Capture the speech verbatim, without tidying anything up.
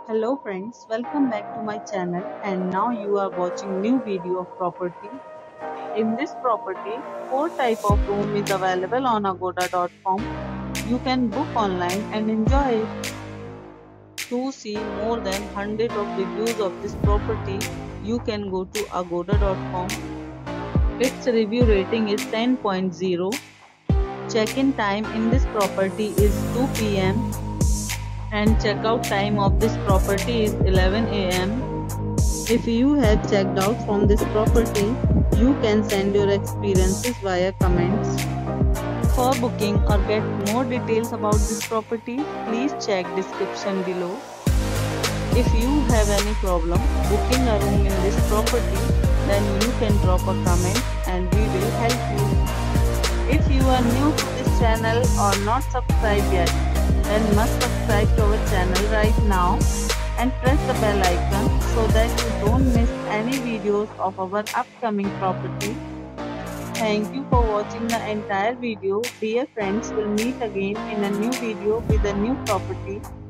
Hello friends, welcome back to my channel and now you are watching new video of property. In this property, four type of room is available on agoda dot com. You can book online and enjoy it. To see more than one hundred of reviews of this property, you can go to agoda dot com. Its review rating is ten point zero. Check-in time in this property is two p m and checkout time of this property is eleven a m If you have checked out from this property, you can send your experiences via comments. For booking or get more details about this property, please check description below. If you have any problem booking a room in this property, then you can drop a comment and we will help you. If you are new to this channel or not subscribed yet, then must subscribe to our channel right now and press the bell icon so that you don't miss any videos of our upcoming property. Thank you for watching the entire video. Dear friends, we'll meet again in a new video with a new property.